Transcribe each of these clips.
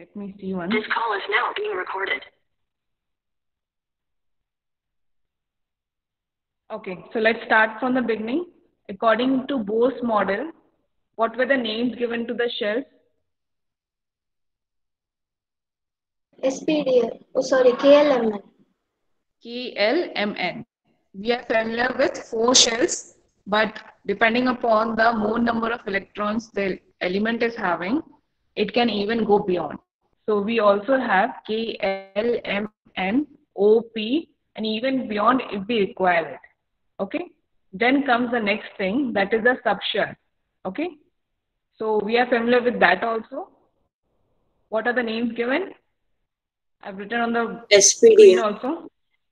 Let me see one. This call is now being recorded. Okay, so let's start from the beginning. According to Bohr's model, what were the names given to the shells? SPDL. Oh, sorry, KLMN. KLMN. We are familiar with 4 shells, but depending upon the more number of electrons the element is having, it can even go beyond. So we also have KLMN, OP, and even beyond if we require it. Okay. Then comes the next thing, that is the subshell. Okay. So we are familiar with that also. What are the names given? I've written on the screen SPDF. also.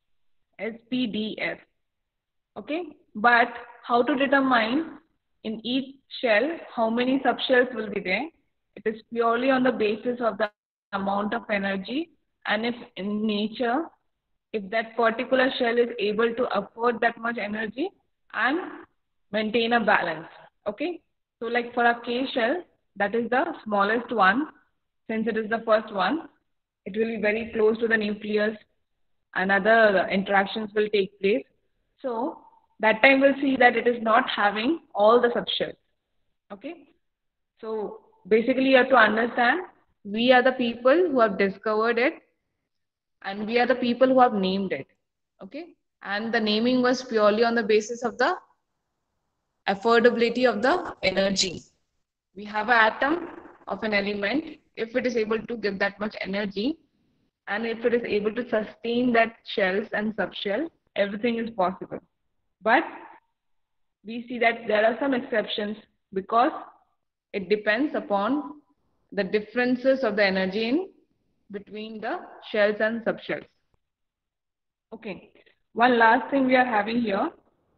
SPDF. Okay. But how to determine in each shell how many subshells will be there? It is purely on the basis of the amount of energy, and if in nature, if that particular shell is able to afford that much energy and maintain a balance. Okay. So like for a K shell, that is the smallest one, since it is the first one, it will be very close to the nucleus and other interactions will take place. So that time we'll see that it is not having all the subshells. Okay. So basically you have to understand, we are the people who have discovered it and we are the people who have named it. Okay. And the naming was purely on the basis of the affordability of the energy. We have an atom of an element. If it is able to give that much energy, and if it is able to sustain that shells and subshell, everything is possible. But we see that there are some exceptions because it depends upon the differences of the energy in between the shells and subshells. Okay, one last thing we are having here.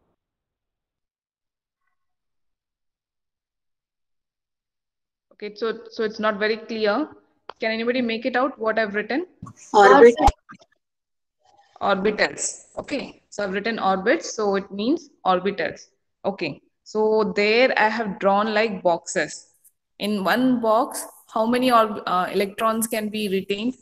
Okay, so it's not very clear. Can anybody make it out what I've written? Orbit. Orbitals. Okay, so I've written orbits, so it means orbitals. Okay, so there I have drawn like boxes. In one box, how many electrons can be retained?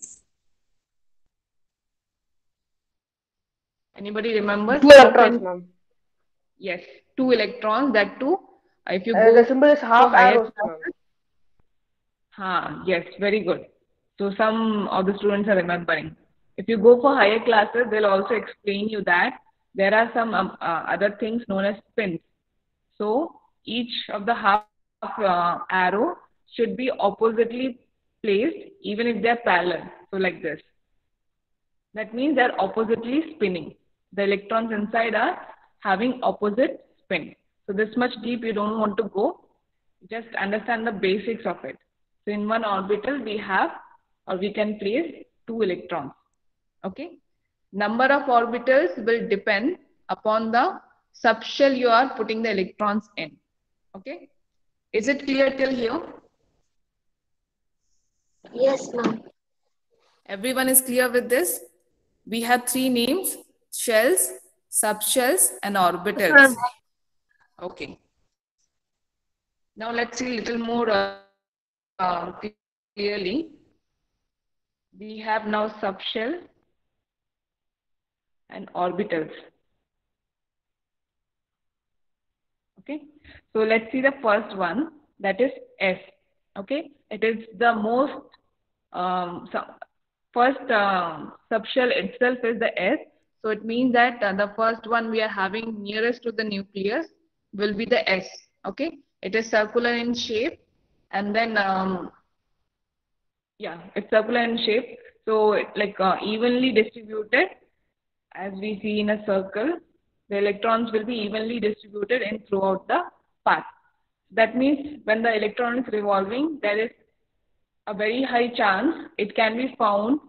Anybody remember? 2 electrons, ma'am. Yes, 2 electrons. That too, if you The go symbol is for half higher arrows, ma'am. classes, yes, very good. So some of the students are remembering. If you go for higher classes, they'll also explain you that there are some other things known as spins. So each of the half arrow should be oppositely placed, even if they're parallel. So like this. That means they're oppositely spinning. The electrons inside are having opposite spin. So this much deep you don't want to go. Just understand the basics of it. So in one orbital we have, or we can place 2 electrons. Okay. Number of orbitals will depend upon the subshell you are putting the electrons in. Okay. Is it clear till here? Yes, ma'am. Everyone is clear with this? We have 3 names: shells, subshells, and orbitals. Okay. Now let's see a little more clearly. We have now subshell and orbitals. Okay. So let's see the first one, that is S. Okay. It is the most first subshell itself is the S. So it means that the first one we are having nearest to the nucleus will be the S. Okay. It is circular in shape, and then it's circular in shape. So like evenly distributed, as we see in a circle, the electrons will be evenly distributed in throughout the path. That means when the electron is revolving, there is a very high chance it can be found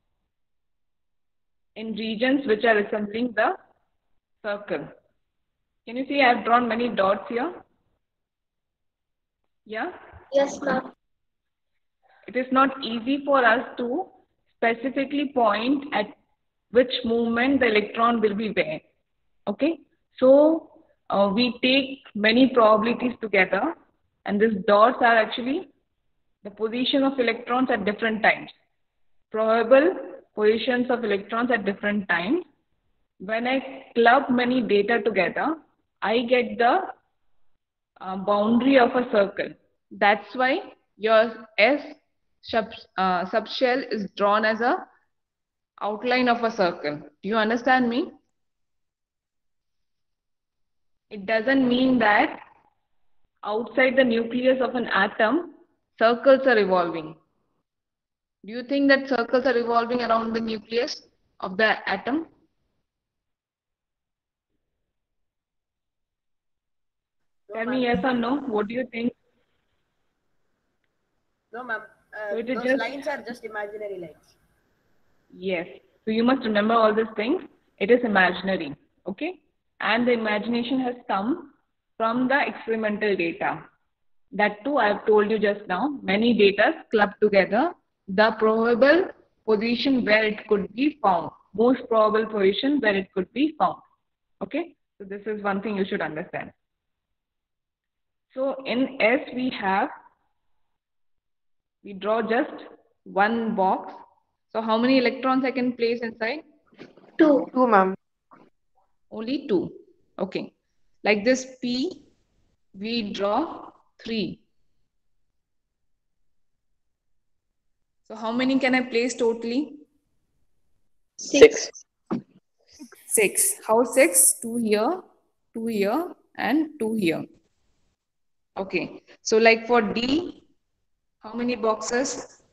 in regions which are resembling the circle. Can you see I have drawn many dots here? Yeah? Yes, ma'am. It is not easy for us to specifically point at which movement the electron will be where. Okay? So we take many probabilities together, and these dots are actually the position of electrons at different times. Probable positions of electrons at different times. When I club many data together, I get the boundary of a circle. That's why your S subshell is drawn as a outline of a circle. Do you understand me? It doesn't mean that outside the nucleus of an atom, circles are revolving. Do you think that circles are revolving around the nucleus of the atom? Tell me yes or no. What do you think? No, ma'am. So it is Those just- lines are just imaginary lines. Yes. So you must remember all these things. It is imaginary. Okay. And the imagination has come from the experimental data. That too, I have told you just now. Many data clubbed together. The probable position where it could be found. Most probable position where it could be found. Okay. So this is one thing you should understand. So in S we draw just one box. So how many electrons I can place inside? 2. 2, ma'am. Only 2. Okay. Like this P, we draw 3. So how many can I place totally? 6. 6. How 6? 2 here, 2 here, and 2 here. Okay. So like for D, how many boxes?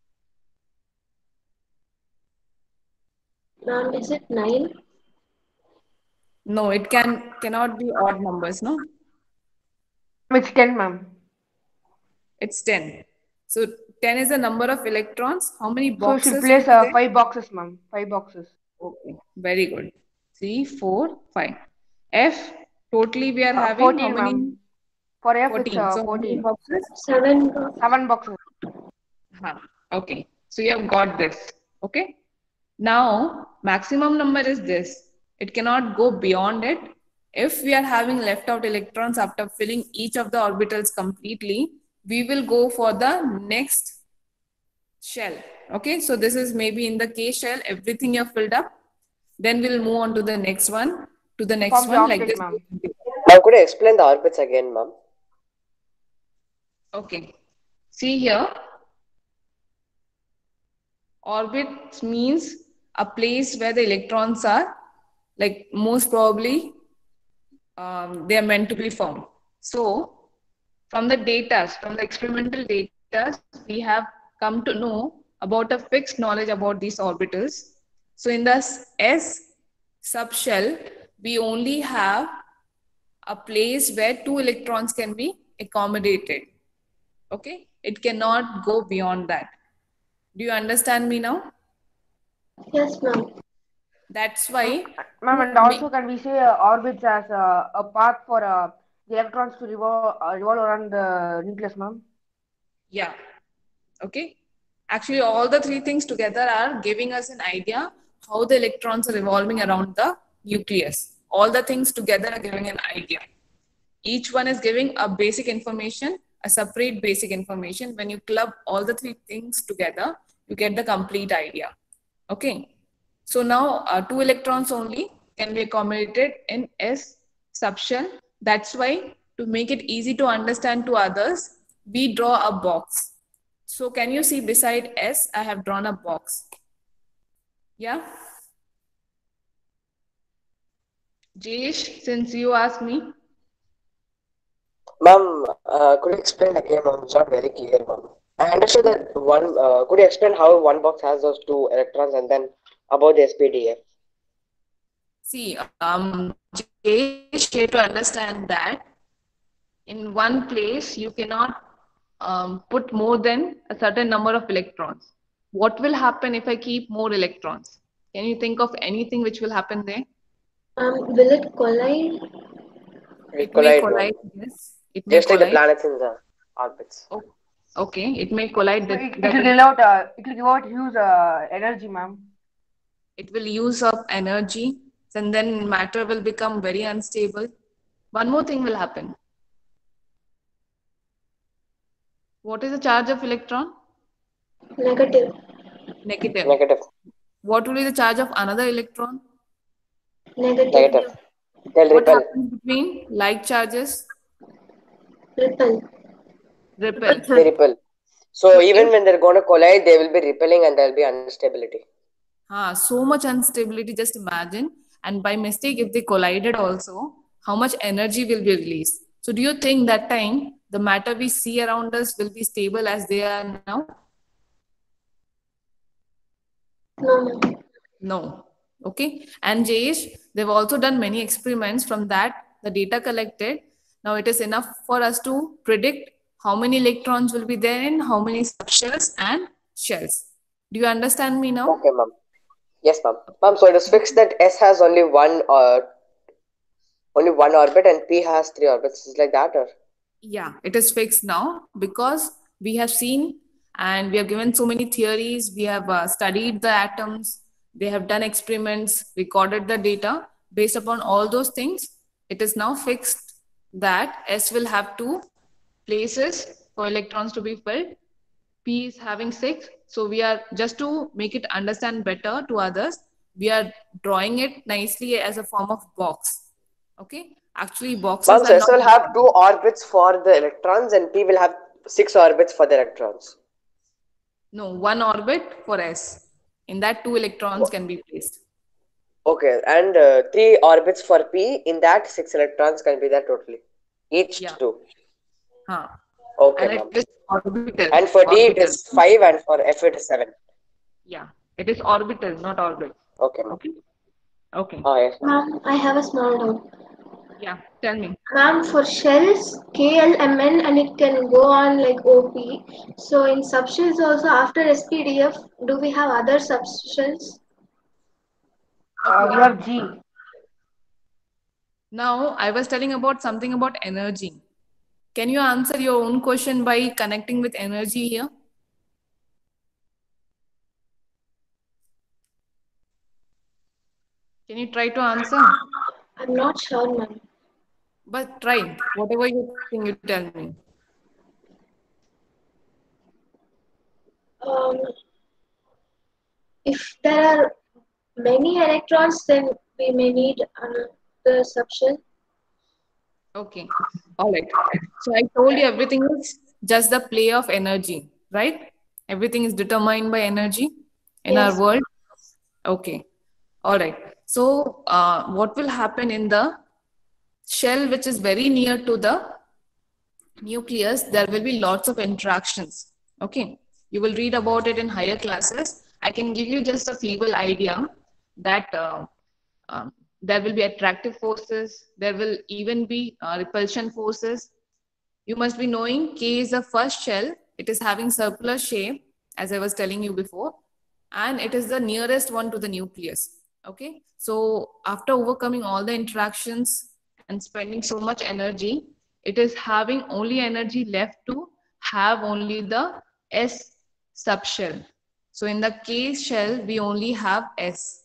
Ma'am, is it 9? No, it cannot be odd numbers, no? It's 10, ma'am. It's 10. So 10 is the number of electrons. How many So you boxes? should place will be there? 5 boxes, ma'am. 5 boxes. Okay, very good. 3, 4, 5. F, totally we are having 14, how many? ma'am. For F, 14. it's So how many 14. boxes? 7. 7 boxes. Okay, so you have got this. Okay. Now, maximum number is this. It cannot go beyond it. If we are having left out electrons after filling each of the orbitals completely, we will go for the next shell. Okay, so this is maybe in the K shell, everything you have filled up. Then we'll move on to the next one, to the next Form the one like octet, this. ma'am. Ma'am, could you explain the orbits again, ma'am? Okay, see here. Orbit means a place where the electrons are, like most probably, they are meant to be found. So, from the data, from the experimental data, we have come to know about a fixed knowledge about these orbitals. So, in the S subshell, we only have a place where 2 electrons can be accommodated. Okay, it cannot go beyond that. Do you understand me now? Yes, ma'am. That's why, Ma'am, and also can we say orbits as a path for the electrons to revolve around the nucleus, ma'am? yeah, okay. Actually, all the 3 things together are giving us an idea how the electrons are revolving around the nucleus. All the things together are giving an idea. Each one is giving a basic information, a separate basic information. When you club all the 3 things together, you get the complete idea. Okay. So now 2 electrons only can be accommodated in S subshell. That's why, to make it easy to understand to others, we draw a box. So can you see beside S, I have drawn a box. Yeah? Jayesh, since you asked me. Ma'am, could you explain again, ma'am? It's not very clear, ma'am. I understood that one. Could you explain how one box has those 2 electrons and then about the SPDF? See, Jayesh, here to understand that in one place you cannot put more than a certain number of electrons. What will happen if I keep more electrons? Can you think of anything which will happen there? Will it collide? It may Collide, ma'am. collide, yes. It may Just like the collide. planets in the orbits. Oh, okay, it may collide. So That, it that will give out huge energy, ma'am. it will use up energy, and then matter will become very unstable. One more thing will happen. What is the charge of electron? Negative. Negative. Negative. What will be the charge of another electron? Negative. Negative. They'll What repel. happens between like charges? Repel. Repel. They repel. So even when they're going to collide, they will be repelling and there'll be instability. So much instability, just imagine. And by mistake, if they collided also, how much energy will be released? So do you think that time the matter we see around us will be stable as they are now? No. No. Okay. And Jayesh, they've also done many experiments from that, the data collected. Now it is enough for us to predict how many electrons will be there in how many subshells and shells. Do you understand me now? Okay, ma'am. Yes, ma'am. Ma'am, so it is fixed that S has only one orbit and P has 3 orbits. Is like that, or? Yeah, it is fixed now because we have seen and we have given so many theories. We have studied the atoms. They have done experiments, recorded the data. Based upon all those things, it is now fixed that S will have 2 places for electrons to be filled. P is having 6. So we are, just to make it understand better to others, we are drawing it nicely as a form of box. Okay. Actually, boxes Ma'am, so are S will not. have 2 orbits for the electrons and P will have 6 orbits for the electrons. No, 1 orbit for S. In that 2 electrons can be placed. Okay, and 3 orbits for P. In that 6 electrons can be there totally. Each Yeah. 2. Huh. Okay, And ma'am. it is orbital. And for D it Orbital. is 5 and for F it is 7. Yeah. It is orbital, not orbit. Okay, ma'am. Okay. Okay. Yes, ma'am. Ma'am, I have a small doubt. Yeah. Tell me. Ma'am, for shells, KLMN and it can go on like OP. So in subshells also after SPDF, do we have other subshells? We have G. Now, I was telling about something about energy. Can you answer your own question by connecting with energy here? Can you try to answer? I'm not sure, ma'am. But try. Whatever you think, you tell me. Um, if there are many electrons, then we may need another subshell. Okay. All right. So I told you everything is just the play of energy, right? Everything is determined by energy in our Yes. world. Okay. All right. So what will happen in the shell, which is very near to the nucleus, there will be lots of interactions. Okay. You will read about it in higher classes. I can give you just a feeble idea that there will be attractive forces. There will even be repulsion forces. You must be knowing K is the first shell. It is having circular shape, as I was telling you before, and it is the nearest one to the nucleus. Okay. So after overcoming all the interactions and spending so much energy, it is having only energy left to have only the S subshell. So in the K shell, we only have S.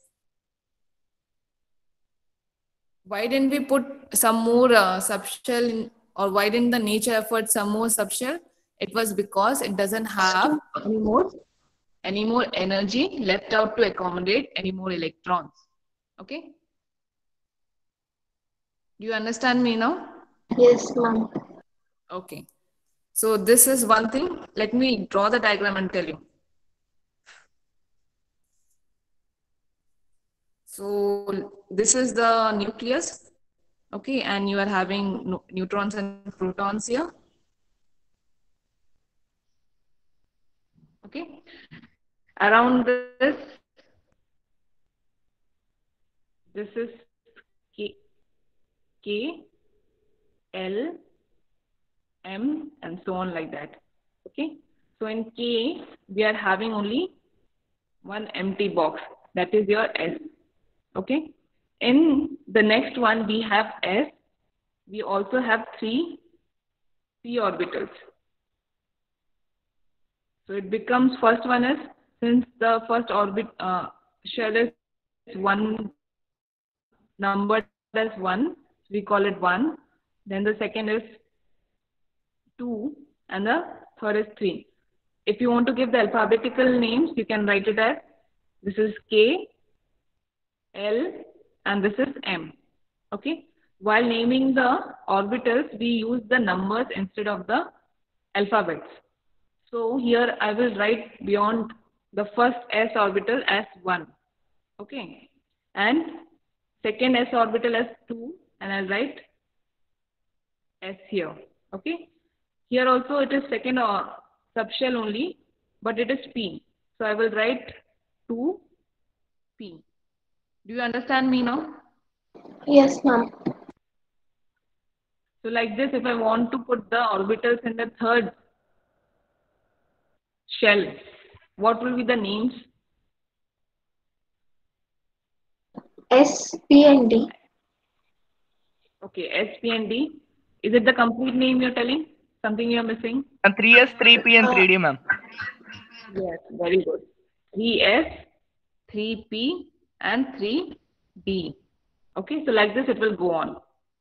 Why didn't we put some more subshell in, or why didn't the nature effort some more subshell? It was because it doesn't have any more energy left out to accommodate any more electrons. Okay. Do you understand me now? Yes, ma'am. Okay. So this is one thing. Let me draw the diagram and tell you. So this is the nucleus. Okay. And you are having neutrons and protons here. Okay. Around this is K, L, M, and so on like that. Okay. So in K, we are having only one empty box. That is your S. Okay. In the next one, we have S. We also have 3 p orbitals. So it becomes, first one is, since the first orbit shell is one numbered as 1, we call it 1. Then the second is 2 and the third is 3. If you want to give the alphabetical names, you can write it as this is K, L, and this is M. Okay. While naming the orbitals, we use the numbers instead of the alphabets. So here I will write beyond the first s orbital as 1. Okay. And second s orbital as 2, and I'll write s here. Okay. Here also it is second subshell only, but it is P. So I will write 2P. Do you understand me now? Yes, ma'am. So like this, if I want to put the orbitals in the third shell, what will be the names? S, P, and D. Okay, S, P, and D. Is it the complete name you're telling? Something you're missing? And 3S, 3P, and 3D, ma'am. Yes, very good. 3S, 3P, and 3D. Okay, so like this it will go on.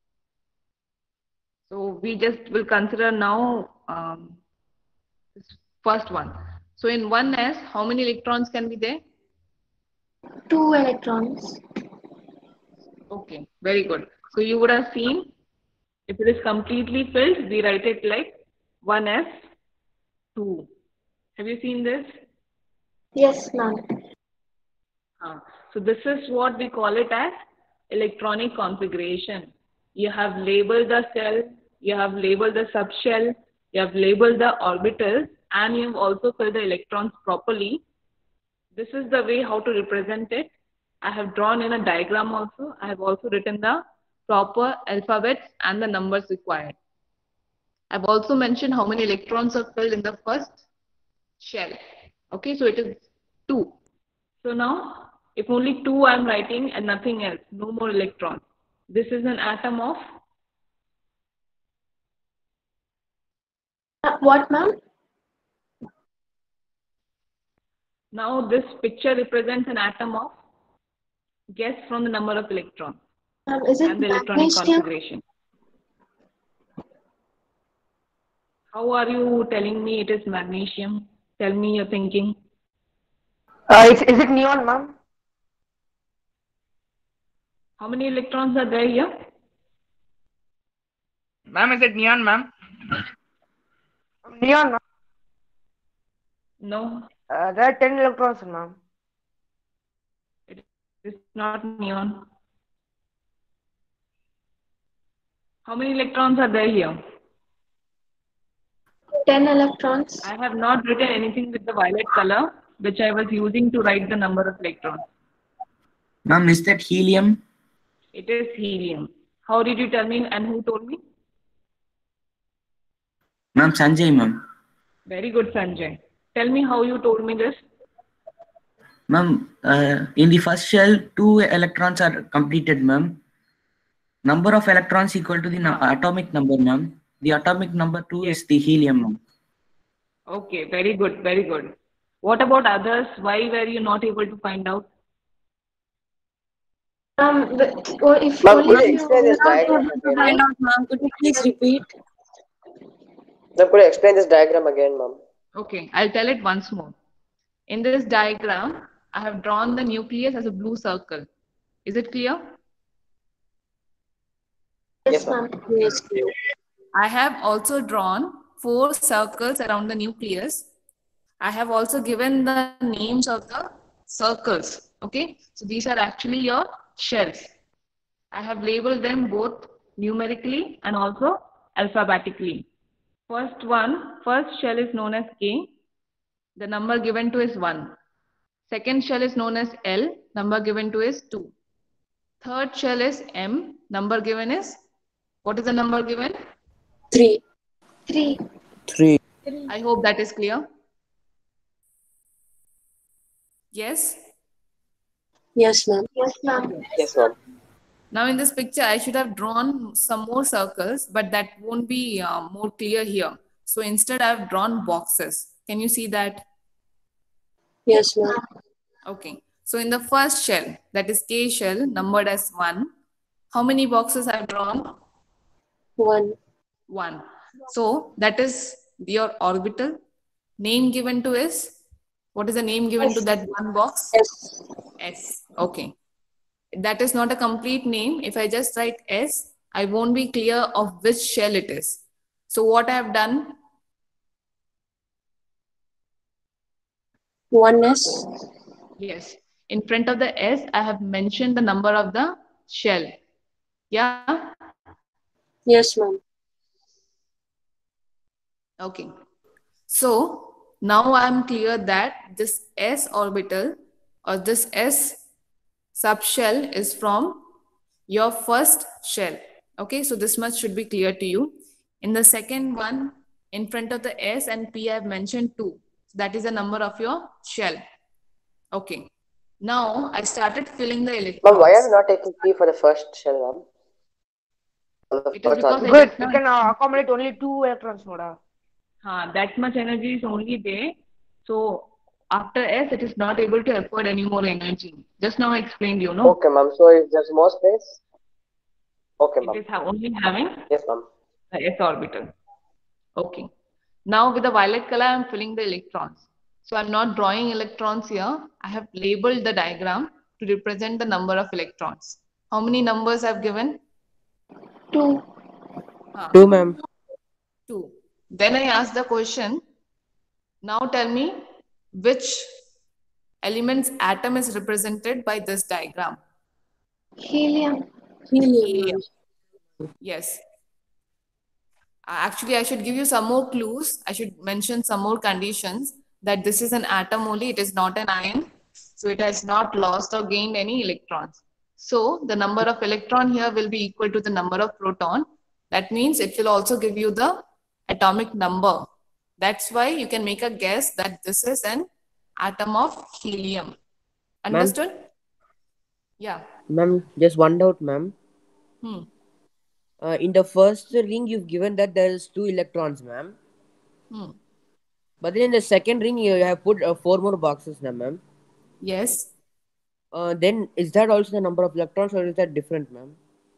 So we just will consider now this first one. So in 1s, how many electrons can be there? 2 electrons. Okay, very good. So you would have seen, if it is completely filled, we write it like 1s2. Have you seen this? Yes, ma'am. So this is what we call it as electronic configuration. You have labeled the cell, you have labeled the subshell, you have labeled the orbitals, and you have also filled the electrons properly. This is the way how to represent it. I have drawn in a diagram also. I have also written the proper alphabets and the numbers required. I've also mentioned how many electrons are filled in the first shell. Okay, so it is 2. So now, if only 2 I'm writing and nothing else, no more electrons. This is an atom of? What, ma'am? Now this picture represents an atom of? Guess from the number of electrons Is it and the electronic magnesium? configuration. How are you telling me it is magnesium? Tell me your thinking. Is it neon, ma'am? How many electrons are there here? Ma'am, is it neon, ma'am? Neon, ma'am. No, There are 10 electrons, ma'am. it is not neon. How many electrons are there here? 10 electrons. I have not written anything with the violet color, which I was using to write the number of electrons. Ma'am, is that helium? It is helium. How did you tell me and who told me? Ma'am, Sanjay, ma'am. Very good, Sanjay. Tell me how you told me this. Ma'am, in the first shell, 2 electrons are completed, ma'am. Number of electrons equal to the atomic number, ma'am. The atomic number 2 is the helium, ma'am. Okay, very good, very good. What about others? Why were you not able to find out? If Ma'am, only could you if explain this you're not diagram able to again? find out, Ma'am, could you please repeat? Ma'am, could you explain this diagram again, ma'am? Okay, I'll tell it once more. In this diagram, I have drawn the nucleus as a blue circle. Is it clear? Yes, ma'am. Yes. I have also drawn 4 circles around the nucleus. I have also given the names of the circles. Okay, so these are actually your shells. I have labeled them both numerically and also alphabetically. First shell is known as K. The number given to is 1. Second shell is known as L. Number given to is 2. Third shell is M. Number given is, what is the number given? 3. 3. 3. I hope that is clear. Yes? Yes, ma'am. Yes, ma'am. Yes, ma'am. Now in this picture, I should have drawn some more circles, but that won't be more clear here. So instead, I have drawn boxes. Can you see that? Yes, ma'am. Okay. So in the first shell, that is K shell, numbered as 1. How many boxes I have drawn? 1. 1. So that is your orbital. Name given to is, what is the name given to that one box? S. S. Okay. That is not a complete name. If I just write S, I won't be clear of which shell it is. So what I have done, 1S. yes, in front of the S, I have mentioned the number of the shell. Yeah. Yes, ma'am. Okay. So now I'm clear that this S orbital or this S subshell is from your first shell. Okay, so this much should be clear to you. In the second one, in front of the S and P, I've mentioned 2. That is the number of your shell. Okay. Now I started filling the Ma'am, electrons. why are we not taking P for the first shell, ma'am? For the It is first because orbital. it Good. is You not, can accommodate only 2 electrons, Noda. that much energy is only there. So after S, it is not able to afford any more energy. Just now I explained, you know. Okay, ma'am. So if there's more space, okay, It ma'am. is only having Yes, ma'am. the S orbital. Okay. Now with the violet color, I'm filling the electrons. So I'm not drawing electrons here. I have labeled the diagram to represent the number of electrons. How many numbers I've given? 2. 2, ma'am. 2. Then I ask the question, now tell me which element's atom is represented by this diagram. Helium. Helium. Yes. Actually, I should give you some more clues. I should mention some more conditions that this is an atom only. It is not an ion. So it has not lost or gained any electrons. So the number of electron here will be equal to the number of proton. That means it will also give you the atomic number. That's why you can make a guess that this is an atom of helium. Understood? Yeah. Ma'am, just one doubt, ma'am. Hmm. In the first ring, you've given that there is 2 electrons, ma'am. Hmm. But then in the second ring, you have put 4 more boxes, now, ma'am. Yes. Then is that also the number of electrons, or is that different, ma'am?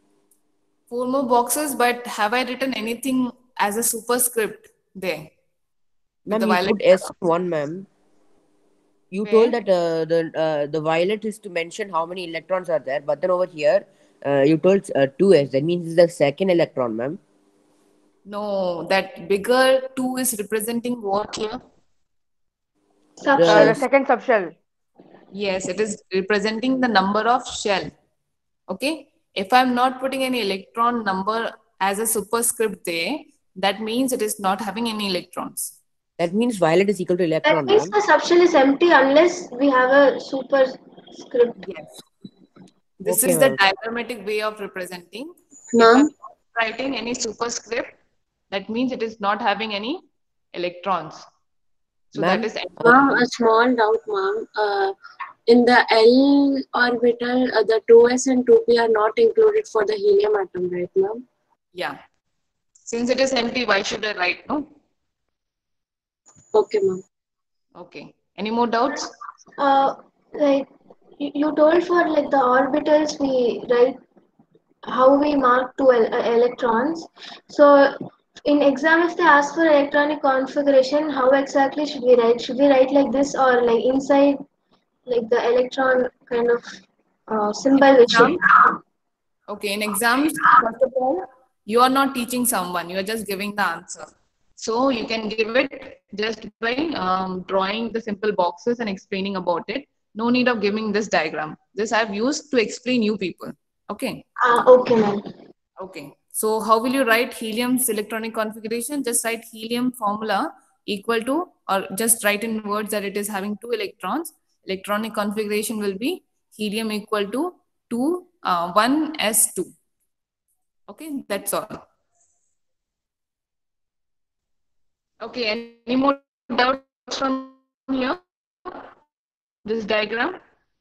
4 more boxes, but have I written anything as a superscript there? With Ma'am, the you violet put S1, ma'am. You Where? told that the violet is to mention how many electrons are there, but then over here, you told 2s. That means it's the second electron, ma'am. No, that bigger 2 is representing what here? The Subshell. second subshell. Yes, it is representing the number of shell. Okay. If I'm not putting any electron number as a superscript there, that means it is not having any electrons. That means violet is equal to That electron, means ma'am. the subshell is empty unless we have a superscript. Yes. This Okay, is the ma'am. diagrammatic way of representing. If Ma'am? I'm not writing any superscript, that means it is not having any electrons. So Ma'am? that is Ma'am, a small doubt, ma'am. In the L orbital, the 2s and 2p are not included for the helium atom, right, ma'am? yeah. Since it is empty, why should I write? No. Okay, ma'am. Okay. Any more doubts? Like you told for like the orbitals we write how we mark 2 electrons. So in exam if they ask for electronic configuration, how exactly should we write? Should we write like this or like inside like the electron kind of symbol we should? Okay. In exams, first of all, you are not teaching someone. You are just giving the answer. So you can give it just by drawing the simple boxes and explaining about it. No need of giving this diagram. This I've used to explain you people. Okay. Okay, ma'am. Okay. So how will you write helium's electronic configuration? Just write helium formula equal to, or just write in words that it is having 2 electrons. Electronic configuration will be helium equal to 1s2. Okay, that's all. Okay, any more doubts from here? This diagram?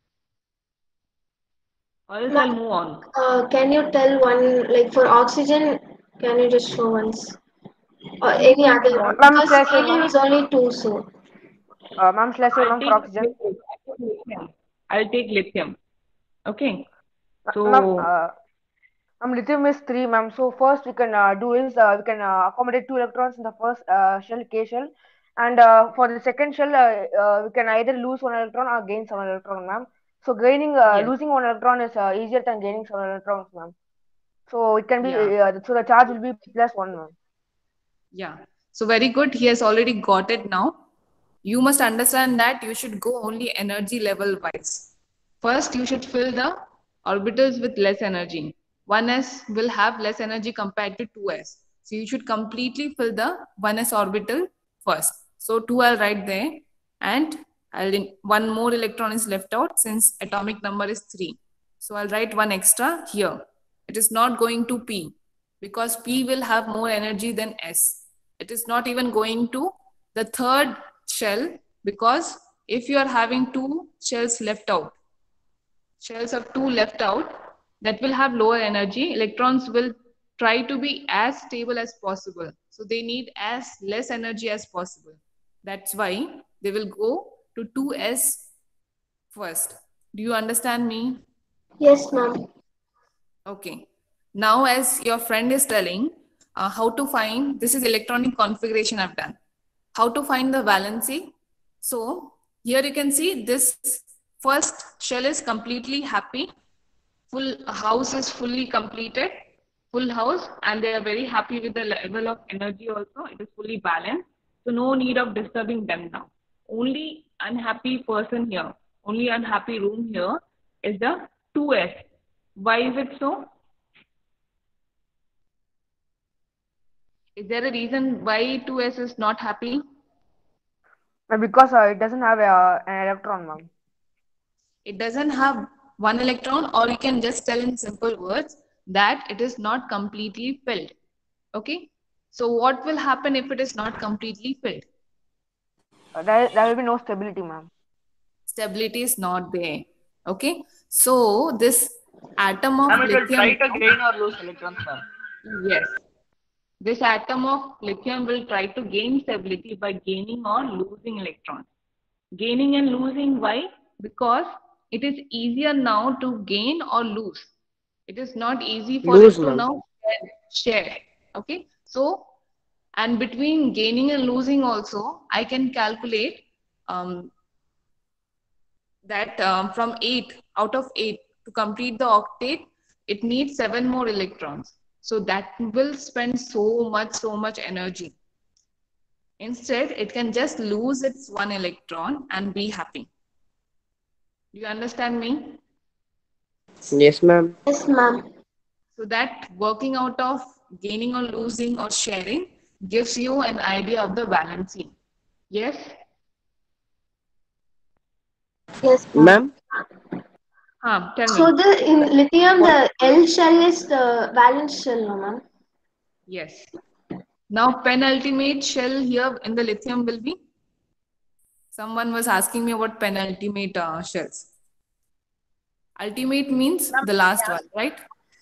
Or else I'll move on. Can you tell one like for oxygen? Can you just show once or any other? Ma'am, Because shall I say, helium ma'am? is only 2, so. Ma'am, shall I say, ma'am, for oxygen? lithium. I'll take lithium. Okay. Ma'am, So lithium is 3, ma'am. So first we can do is we can accommodate 2 electrons in the first shell, K shell, And for the second shell, we can either lose one electron or gain some electron, ma'am. So Yes. losing one electron is easier than gaining some electrons, ma'am. So it can be, Yeah. so the charge will be +1, ma'am. Yeah. So very good. He has already got it now. You must understand that you should go only energy level wise. First, you should fill the orbitals with less energy. 1s will have less energy compared to 2s. So you should completely fill the 1s orbital first. So 2 I'll write there, and one more electron is left out since atomic number is 3. So I'll write one extra here. It is not going to P because P will have more energy than S. It is not even going to the third shell because if you are having two shells left out, shells of two left out, that will have lower energy. Electrons will try to be as stable as possible. So they need as less energy as possible. That's why they will go to 2s first. Do you understand me? Yes, ma'am. Okay. Now, as your friend is telling, how to find, this is electronic configuration I've done. How to find the valency. So here you can see this first shell is completely happy. Full house is fully completed, full house, and they are very happy with the level of energy also. It is fully balanced. So no need of disturbing them now. Only unhappy person here, only unhappy room here is the 2s. Why is it so? Is there a reason why 2s is not happy? Because it doesn't have an electron, ma'am. It doesn't have one electron, or you can just tell in simple words that it is not completely filled. Okay. So what will happen if it is not completely filled? There will be no stability, ma'am. Stability is not there. Okay. So this atom of Ma'am, it will lithium. try to gain or lose electrons, ma'am. Yes. This atom of lithium will try to gain stability by gaining or losing electrons. Gaining and losing, why? Because it is easier now to gain or lose. It is not easy for Lose, it to ma'am. now share. Okay. So, and between gaining and losing also, I can calculate that from 8 out of 8 to complete the octet, it needs 7 more electrons. So that will spend so much energy. Instead, it can just lose its 1 electron and be happy. Do you understand me? Yes, ma'am. Yes, ma'am. So that working out of gaining or losing or sharing gives you an idea of the valency. Yes? Yes, ma'am. Ma'am, Tell So me. in lithium, the L shell is the valence shell, no, ma'am? Yes. Now penultimate shell here in the lithium will be? Someone was asking me about penultimate shells. Ultimate means the last one, right?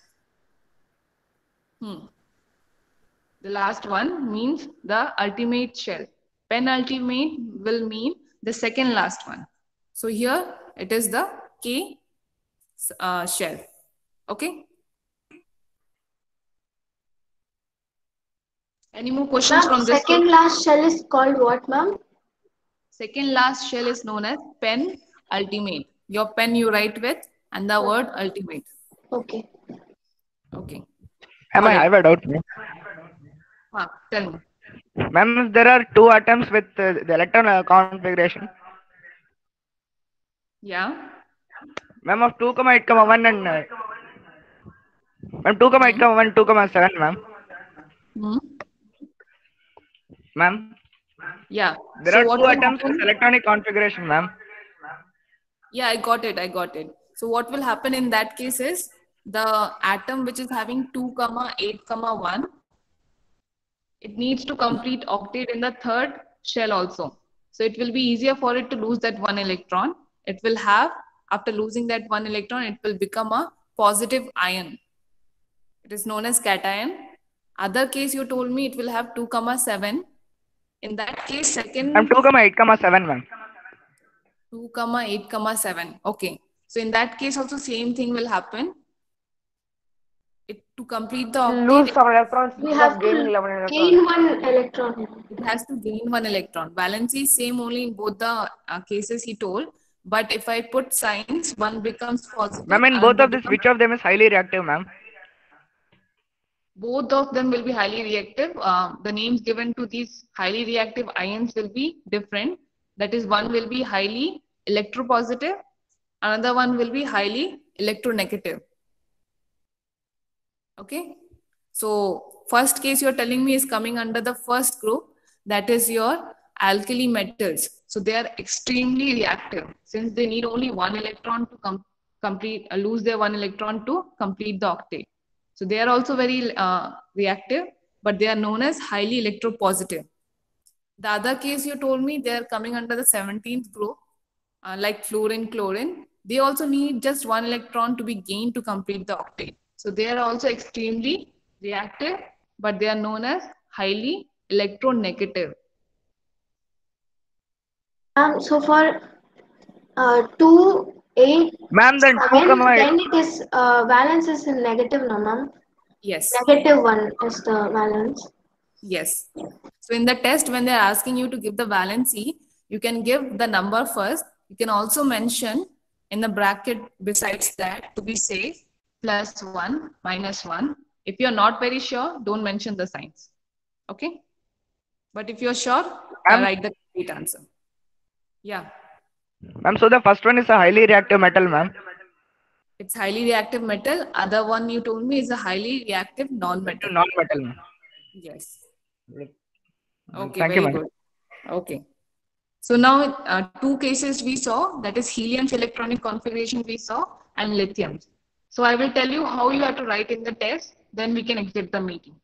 The last one means the ultimate shell. Penultimate will mean the second last one. So here it is the K shell. Okay. Any more questions Ma'am, from this? second last shell is called what, ma'am? Second last shell is known as penultimate. Your pen you write with and the word ultimate. Okay. Okay. Ma'am, I have a doubt, ma'am. Tell me. Ma'am, there are two atoms with the electron configuration. Yeah. Ma'am, of 2, 8, 1 and ma'am, 2, 8, 1, 2, 7, ma'am. Ma'am, Yeah. there So are what two will atoms happen? with electronic configuration, ma'am. Yeah, I got it. So what will happen in that case is the atom which is having 2, 8, 1, it needs to complete octet in the third shell also. So it will be easier for it to lose that 1 electron. It will have, after losing that 1 electron, it will become a positive ion. It is known as cation. Other case you told me it will have 2, 7. In that case, second. Ma'am, 2, 8, 7, ma'am. 2, 8, 7. Okay. So in that case also same thing will happen. 2, to complete the Lose octet, some electrons We instead have of gaining to 11 electrons. gain one electron. it has to gain one electron. Valency is same only in both the cases he told. But if I put signs, one becomes positive. Ma'am, in both another of this, becomes- which of them is highly reactive, ma'am? Both of them will be highly reactive. The names given to these highly reactive ions will be different. That is, one will be highly electropositive, another one will be highly electronegative. Okay. So first case you're telling me is coming under the first group, that is your alkali metals. So they are extremely reactive since they need only one electron to lose their one electron to complete the octet. So they are also very reactive, but they are known as highly electropositive. The other case you told me, they are coming under the 17th group, like fluorine, chlorine. They also need just one electron to be gained to complete the octet. So they are also extremely reactive, but they are known as highly electronegative. So for 2, 8, Ma'am, then 2, 7, comma 8. then it is valence is in negative, no, ma'am? Yes. -1 is the valence. Yes. So in the test, when they're asking you to give the valency, you can give the number first. You can also mention in the bracket besides that, to be safe, +1, -1. If you're not very sure, don't mention the signs. Okay? But if you're sure, write the complete answer. Yeah. Ma'am, so the first one is a highly reactive metal, ma'am. It's highly reactive metal. Other one you told me is a highly reactive non-metal. Non-metal, ma'am. Yes. Okay, Thank you, very ma'am. good. Okay. So now 2 cases we saw, that is helium's electronic configuration we saw and lithium's. So I will tell you how you have to write in the test, then we can exit the meeting.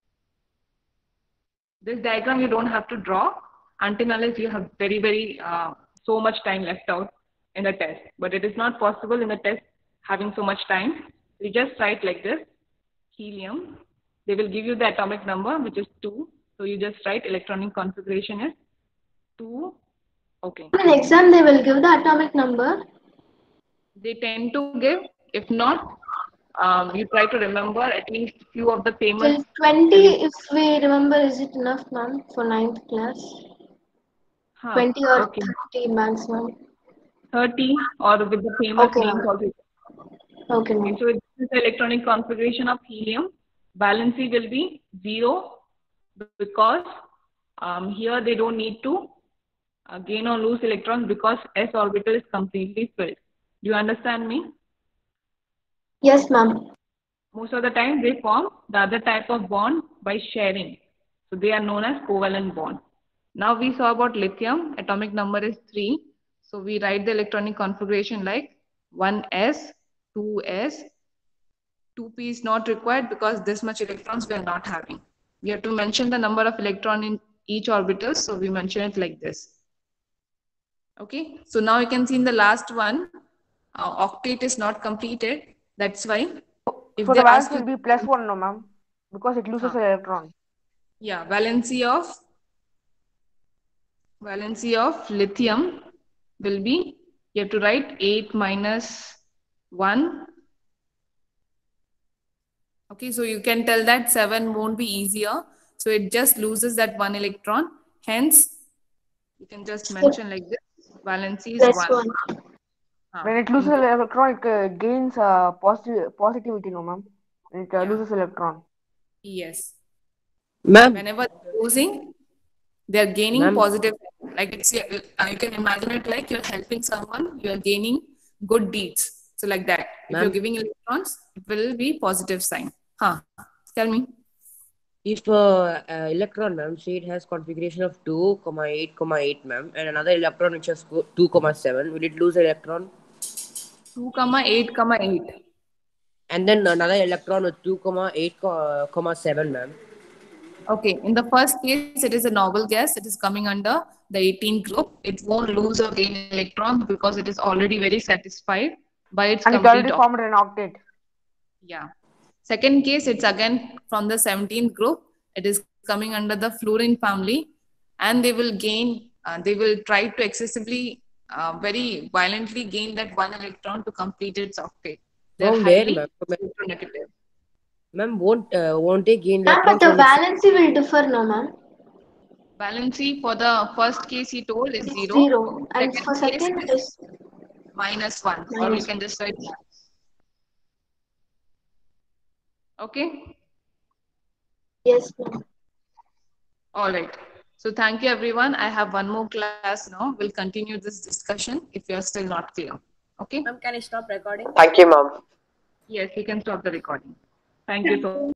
This diagram you don't have to draw until unless you have very so much time left out in the test. But it is not possible in the test having so much time. You just write like this, helium. They will give you the atomic number, which is 2. So you just write electronic configuration is 2. Okay. In exam, they will give the atomic number. They tend to give. If not, you try to remember at least few of the famous. Till 20, if we remember, is it enough, ma'am, for 9th class? 20 or okay. 30 maximum. 30 or with the famous Okay, names also. Okay, ma'am. Okay, so this is the electronic configuration of helium. Valency will be 0 because here they don't need to gain or lose electrons because s orbital is completely filled. Do you understand me? Yes, ma'am. Most of the time they form the other type of bond by sharing. So they are known as covalent bond. Now we saw about lithium, atomic number is 3. So we write the electronic configuration like 1s, 2s, 2p is not required because this much electrons we are not having. We have to mention the number of electron in each orbital. So we mention it like this. Okay. So now you can see in the last one, octet is not completed. That's why. If So they the valence ask will be +1, no, ma'am, because it loses an electron. Yeah, valency of lithium will be, you have to write 8 minus 1. Okay, so you can tell that 7 won't be easier. So it just loses that 1 electron. Hence, you can just mention like this, valency is 1. When it loses an electron, it gains positivity, no, ma'am. It loses electron. Yes. Ma'am. Whenever they're losing, they're gaining positive. Like it's, you can imagine it like you're helping someone, you're gaining good deeds. So like that, if you're giving electrons, it will be positive sign. Tell me. If electron, ma'am, say it has configuration of 2, 8, 8, ma'am, and another electron which has 2, 7, will it lose an electron? 2, 8, 8. And then another electron with 2, 8, 7, ma'am. Okay, in the first case, it is a noble gas. It is coming under the 18th group. It won't lose or gain electrons because it is already very satisfied by its complete. And it already formed an octet. Yeah. Second case, it's again from the 17th group. It is coming under the fluorine family, and they will gain. They will try to excessively, very violently gain that 1 electron to complete its octet. They're From highly where, ma'am? electronegative. Ma'am, won't they gain Ma'am, but electrons the when it's valency will differ, no, ma'am? Valency for the first case he told is It's 0. 0. And for Second case second it is is -1. Or we can just write. Okay. yes, ma'am. All right. So thank you, everyone. I have one more class now. We'll continue this discussion if you're still not clear. Okay. Ma'am, can I stop recording? Thank you, ma'am. Yes, you can stop the recording. Thank you so much.